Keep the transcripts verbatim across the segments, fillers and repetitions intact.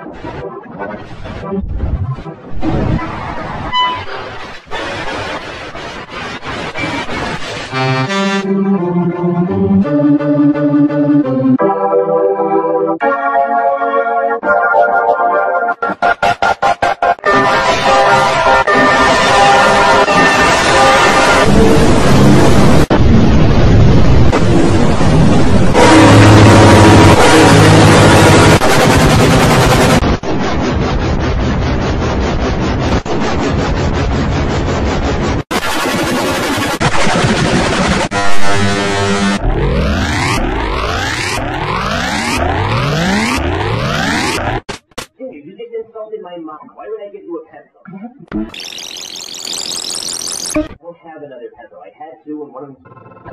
Why would I give you a pencil? I don't have another pencil. I had two and one of them...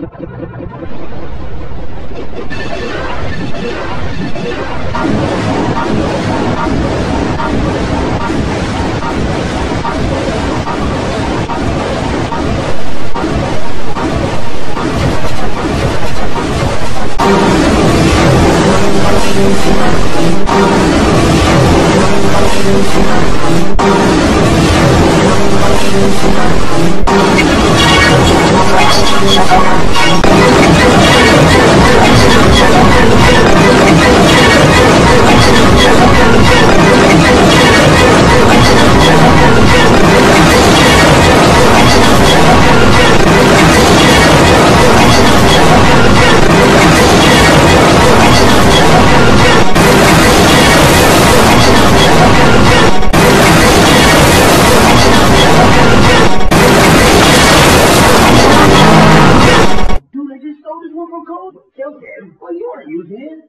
Killed him? Well, you weren't using it.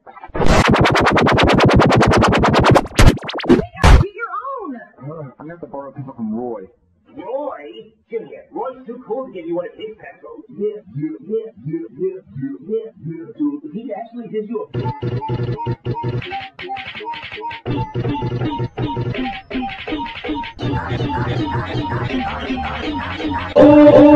Get your own! Uh, I'm gonna have to borrow people from Roy. Roy? Give me it. Roy's too cool to give you one of his pencils. Yeah, yeah, yeah, yeah, yeah, yeah, yeah, yeah. Dude, if he actually gives you a...